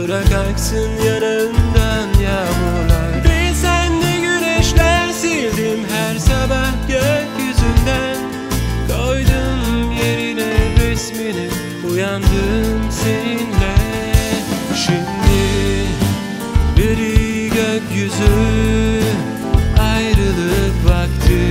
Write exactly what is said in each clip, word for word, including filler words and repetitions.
Bırak aksın yanından yağmurlar. Bilsen de güneşler sildim her sabah gökyüzünden. Koydum yerine resmini, uyandım seninle. Şimdi gri gökyüzü, ayrılık vakti.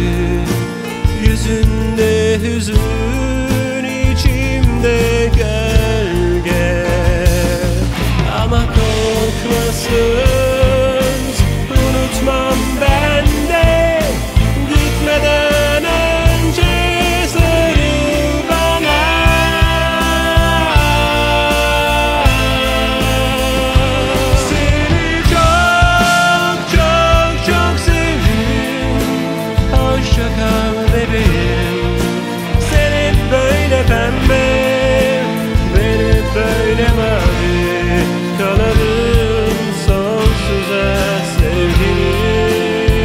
Yüzünde hüzün, içimde gölge. Ama korkmasın, unutmam ben de. Gitmeden önce sarıl bana. Seni çok çok çok sevdim. Hoşça kal bebeğim. Sen hep böyle pembe, ben hep böyle mavi. Kalalım sonsuza sevgilim.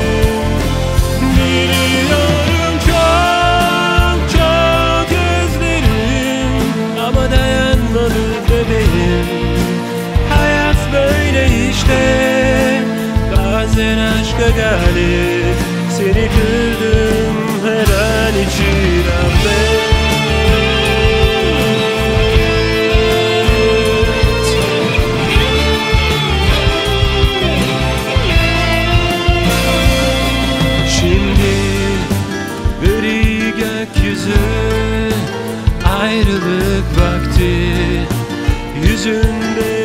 Biliyorum çok çok özlerim, ama dayanmadı bebeğim. Hayat böyle işte, bazen aşka galip. Seni kırdım her an içimde. Gökyüzü, ayrılık vakti. Yüzünde